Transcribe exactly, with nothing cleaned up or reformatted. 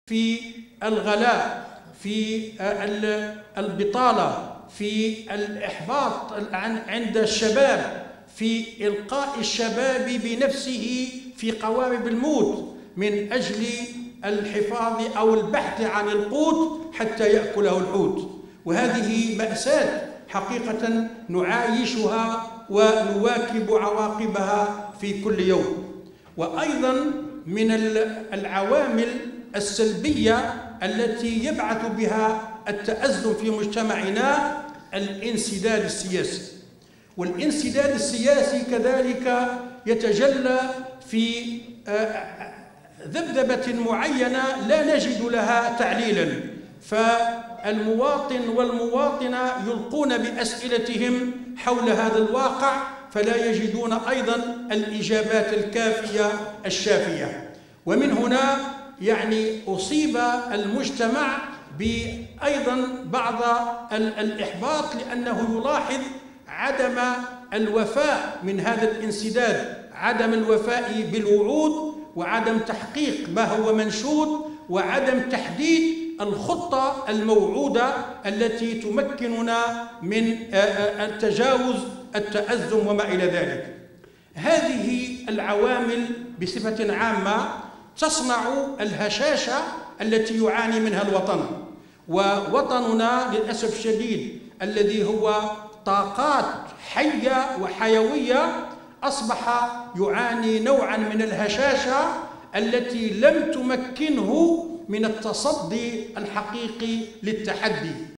في الغلاء، في البطالة، في الإحباط عند الشباب، في إلقاء الشباب بنفسه في قوارب الموت من أجل الحفاظ أو البحث عن القوت حتى يأكله الحوت. وهذه مأساة حقيقة نعايشها ونواكب عواقبها في كل يوم. وأيضا من العوامل السلبية التي يبعث بها التأزم في مجتمعنا الانسداد السياسي. والانسداد السياسي كذلك يتجلى في ذبذبة معينة لا نجد لها تعليلا، فالمواطن والمواطنة يلقون بأسئلتهم حول هذا الواقع فلا يجدون أيضا الإجابات الكافية الشافية. ومن هنا يعني أصيب المجتمع بأيضا بعض الإحباط، لأنه يلاحظ عدم الوفاء من هذا الانسداد، عدم الوفاء بالوعود، وعدم تحقيق ما هو منشود، وعدم تحديد الخطة الموعودة التي تمكننا من التجاوز التأزم وما إلى ذلك. هذه العوامل بصفة عامة تصنع الهشاشة التي يعاني منها الوطن. ووطننا للأسف الشديد الذي هو طاقات حية وحيوية أصبح يعاني نوعا من الهشاشة التي لم تمكنه من التصدي الحقيقي للتحدي.